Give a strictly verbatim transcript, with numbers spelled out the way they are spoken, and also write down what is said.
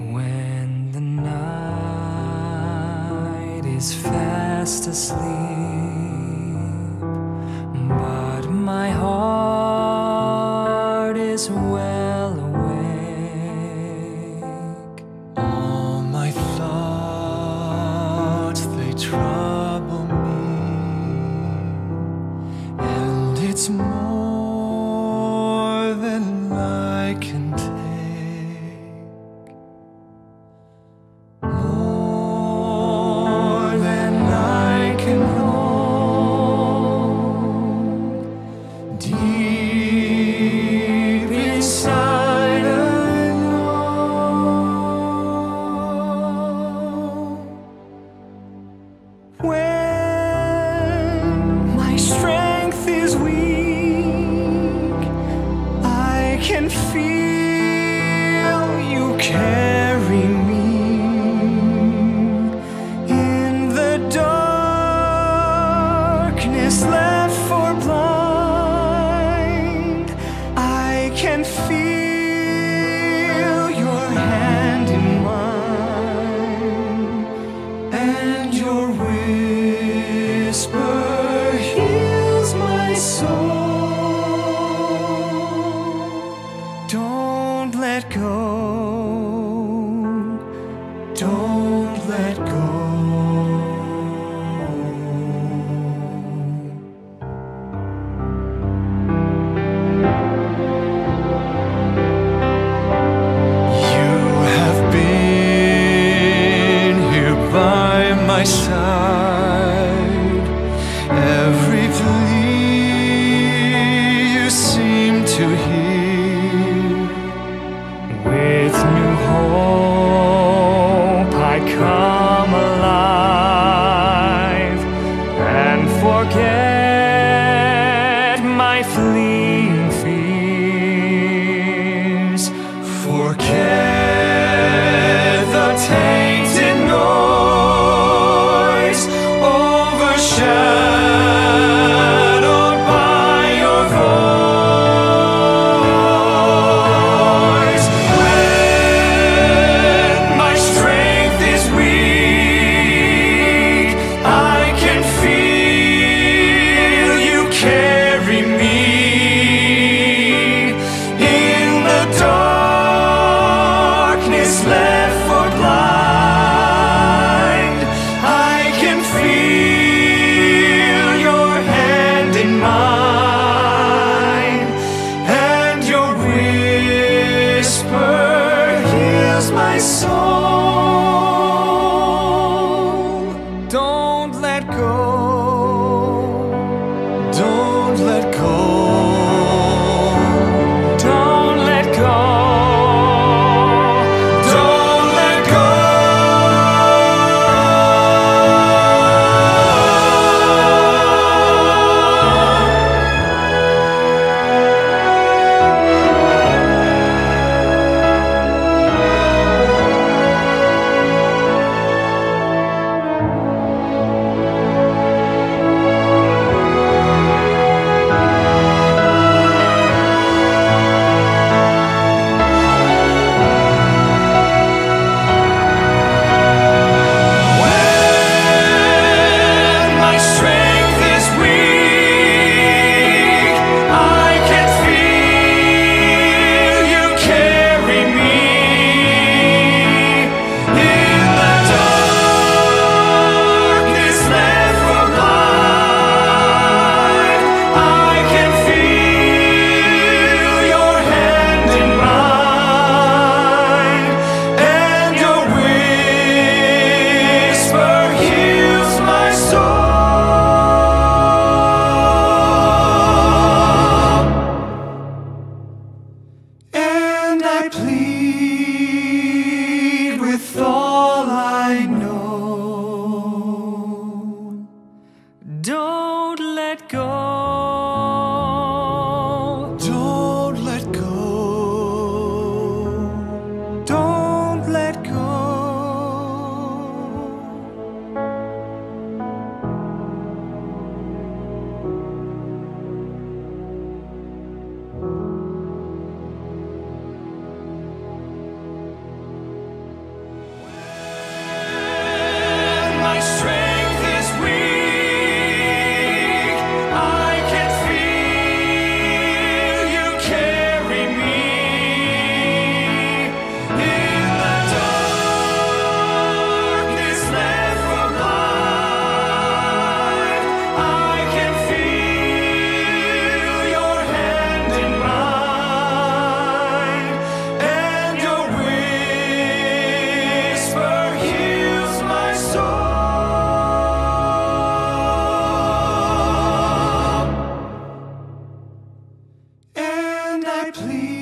When the night is fast asleep, but my heart is well awake, all my thoughts, they trouble me, and it's more than I can take. Deep inside I know, when my strength is weak, I can feel you carry me in the darkness left for blind. I can feel your hand in mine, and your whisper heals my soul. Don't let go, don't let go. My side, every plea you seem to hear. With new hope I come alive and forget my fleeting fears. Forget the tainted noise, overshadowed by your voice. When my strength is weak, I can feel you carry me in the darkness left for blind. I can feel your hand in mine, and your whisper heals my soul. Don't let go, don't let go, don't let go. I plead with all I know. Don't let go. Don't let go. Don't let go. please.